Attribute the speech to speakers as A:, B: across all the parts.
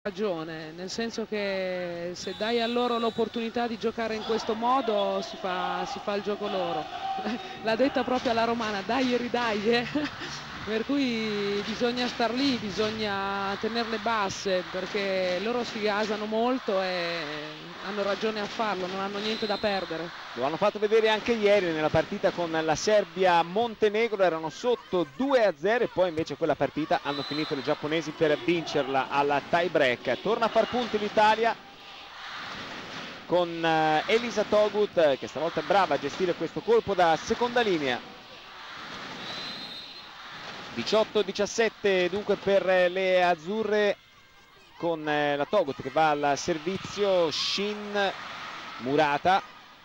A: ragione, nel senso che se dai a loro l'opportunità di giocare in questo modo si fa il gioco loro. L'ha detta proprio alla romana, dai e ridai. Per cui bisogna star lì, bisogna tenerle basse, perché loro si gasano molto e hanno ragione a farlo, non hanno niente da perdere.
B: Lo hanno fatto vedere anche ieri nella partita con la Serbia-Montenegro, erano sotto 2-0 e poi invece quella partita hanno finito i giapponesi per vincerla alla tie break. Torna a far punti l'Italia con Elisa Togut, che stavolta è brava a gestire questo colpo da seconda linea. 18-17 dunque per le azzurre, con la Togut che va al servizio, Shin, Murata,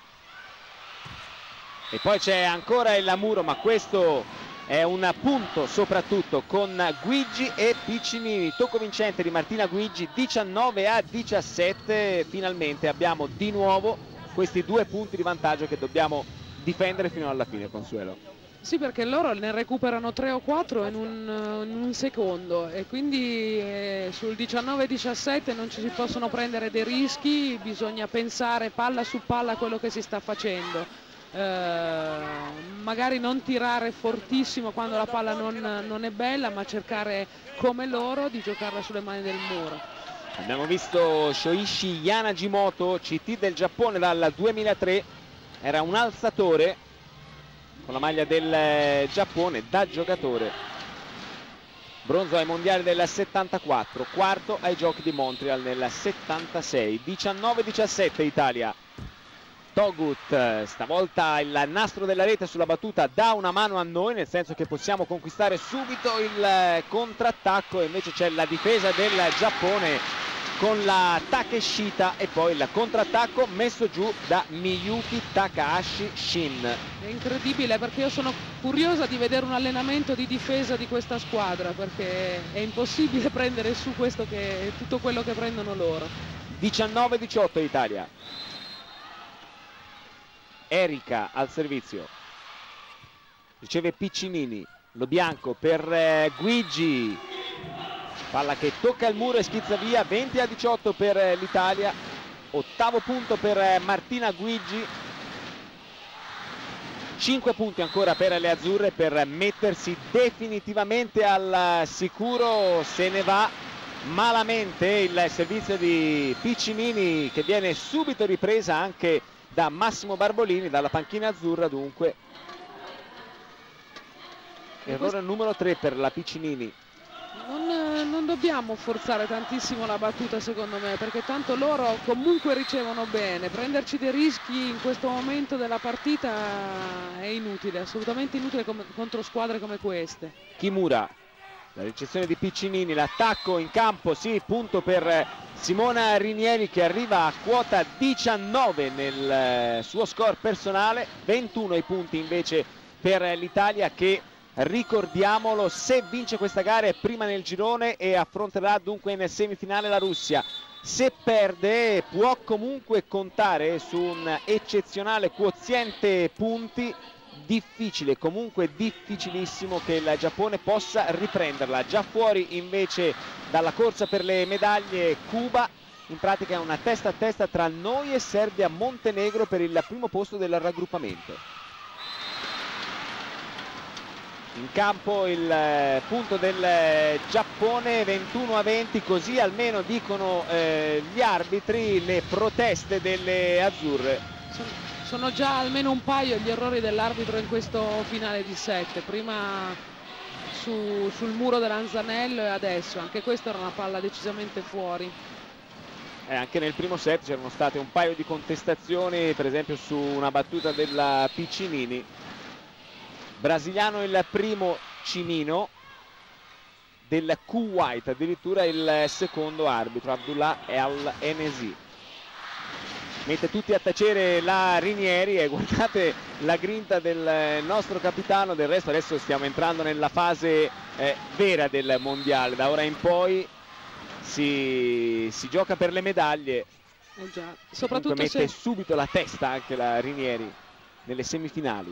B: e poi c'è ancora il Muro, ma questo è un punto soprattutto con Guigi e Piccinini. Tocco vincente di Martina Guigi, 19-17. Finalmente abbiamo di nuovo questi 2 punti di vantaggio che dobbiamo difendere fino alla fine, Consuelo.
A: Sì, perché loro ne recuperano 3 o 4 in un secondo e quindi sul 19-17 non ci si possono prendere dei rischi, bisogna pensare palla su palla a quello che si sta facendo. Magari non tirare fortissimo quando la palla non è bella, ma cercare come loro di giocarla sulle mani del muro.
B: Abbiamo visto Shoichi Yanagimoto, CT del Giappone dal 2003, era un alzatore con la maglia del Giappone da giocatore. Bronzo ai mondiali del 74, quarto ai giochi di Montreal nel 76. 19-17 Italia. Togut, stavolta il nastro della rete sulla battuta dà una mano a noi, nel senso che possiamo conquistare subito il contrattacco, e invece c'è la difesa del Giappone con la Takeshita e poi il contrattacco messo giù da Miyuki Takahashi Shin.
A: È incredibile, perché io sono curiosa di vedere un allenamento di difesa di questa squadra, perché è impossibile prendere su tutto quello che prendono loro.
B: 19-18 Italia. Erika al servizio, riceve Piccinini, lo bianco per Guigi, palla che tocca il muro e schizza via. 20-18 per l'Italia, ottavo punto per Martina Guigi, 5 punti ancora per le azzurre per mettersi definitivamente al sicuro. Se ne va malamente il servizio di Piccinini, che viene subito ripresa anche da Massimo Barbolini dalla panchina azzurra. Dunque errore numero 3 per la Piccinini.
A: Non dobbiamo forzare tantissimo la battuta, secondo me, perché tanto loro comunque ricevono bene. Prenderci dei rischi in questo momento della partita è inutile, assolutamente inutile contro squadre come queste.
B: Kimura, la ricezione di Piccinini, l'attacco in campo, sì, punto per Simona Rinieri, che arriva a quota 19 nel suo score personale. 21 i punti invece per l'Italia, che, ricordiamolo, se vince questa gara è prima nel girone e affronterà dunque in semifinale la Russia. Se perde può comunque contare su un eccezionale quoziente punti. Difficile, comunque difficilissimo, che il Giappone possa riprenderla. Già fuori invece dalla corsa per le medaglie Cuba, in pratica è una testa a testa tra noi e Serbia-Montenegro per il primo posto del raggruppamento. In campo il punto del Giappone, 21-20, così almeno dicono gli arbitri. Le proteste delle azzurre.
A: Sono già almeno un paio gli errori dell'arbitro in questo finale di set, prima sul muro dell'Anzanello e adesso. Anche questa era una palla decisamente fuori.
B: Anche nel primo set c'erano state un paio di contestazioni, per esempio su una battuta della Piccinini. Brasiliano il primo, Cimino, del Kuwait addirittura il secondo arbitro, Abdullah El Enesi. Mette tutti a tacere la Rinieri e guardate la grinta del nostro capitano. Del resto adesso stiamo entrando nella fase vera del mondiale, da ora in poi si gioca per le medaglie.
A: Già. Soprattutto
B: mette subito la testa anche la Rinieri nelle semifinali.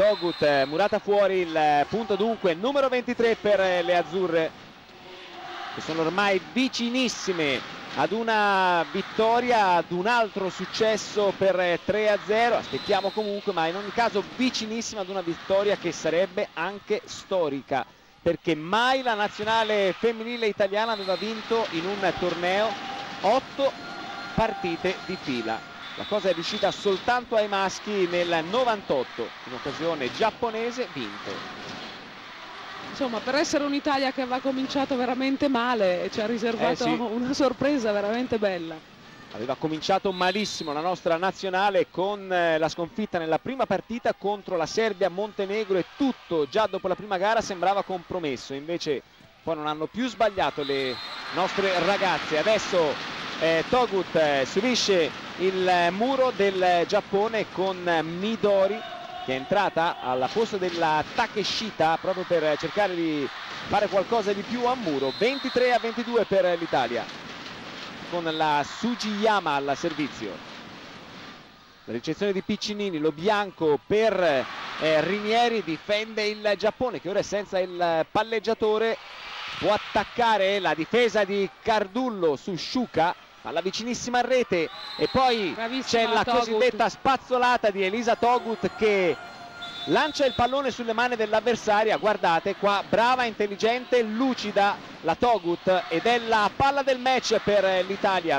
B: Togut, Murata fuori, il punto dunque numero 23 per le azzurre. che sono ormai vicinissime ad una vittoria, ad un altro successo per 3-0. Aspettiamo comunque, ma in ogni caso vicinissima ad una vittoria che sarebbe anche storica, perché mai la nazionale femminile italiana aveva vinto in un torneo 8 partite di fila. La cosa è riuscita soltanto ai maschi nel 98, in occasione giapponese, vinto.
A: Insomma, per essere un'Italia che aveva cominciato veramente male, ci ha riservato una sorpresa veramente bella.
B: Aveva cominciato malissimo la nostra nazionale con la sconfitta nella prima partita contro la Serbia-Montenegro, e tutto già dopo la prima gara sembrava compromesso. Invece poi non hanno più sbagliato le nostre ragazze. Adesso Togut subisce il muro del Giappone con Midori, che è entrata al posto della Takeshita proprio per cercare di fare qualcosa di più a muro. 23-22 per l'Italia, con la Sugiyama al servizio. La ricezione di Piccinini, lo bianco per Rinieri, difende il Giappone che ora è senza il palleggiatore, può attaccare la difesa di Cardullo su Sciuca, alla vicinissima rete, e poi c'è la cosiddetta spazzolata di Elisa Togut che lancia il pallone sulle mani dell'avversaria. Guardate qua, brava, intelligente, lucida la Togut, ed è la palla del match per l'Italia.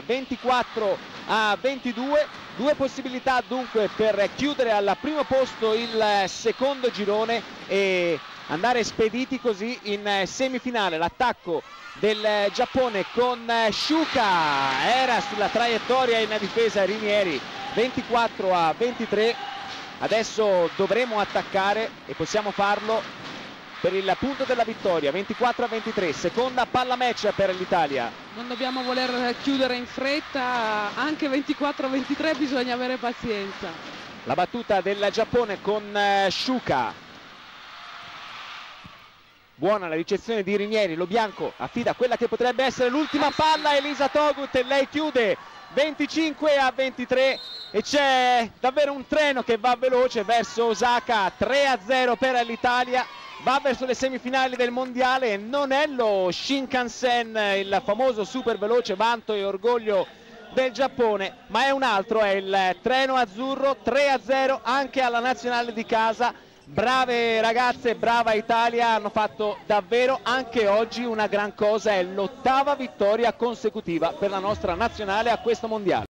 B: 24-22, due possibilità dunque per chiudere al primo posto il secondo girone e andare spediti così in semifinale. L'attacco del Giappone con Sciuca, era sulla traiettoria in difesa Rinieri. 24-23, adesso dovremo attaccare e possiamo farlo per il punto della vittoria. 24-23, seconda palla match per l'Italia.
A: Non dobbiamo voler chiudere in fretta, anche 24-23 bisogna avere pazienza.
B: La battuta del Giappone con Sciuca. Buona la ricezione di Rinieri, lo bianco affida quella che potrebbe essere l'ultima palla a Elisa Togut e lei chiude. 25-23, e c'è davvero un treno che va veloce verso Osaka. 3-0 per l'Italia, va verso le semifinali del mondiale, e non è lo Shinkansen, il famoso super veloce vanto e orgoglio del Giappone, ma è un altro, è il treno azzurro. 3-0 anche alla nazionale di casa. Brave ragazze, brava Italia, hanno fatto davvero anche oggi una gran cosa. È l'8ª vittoria consecutiva per la nostra nazionale a questo mondiale.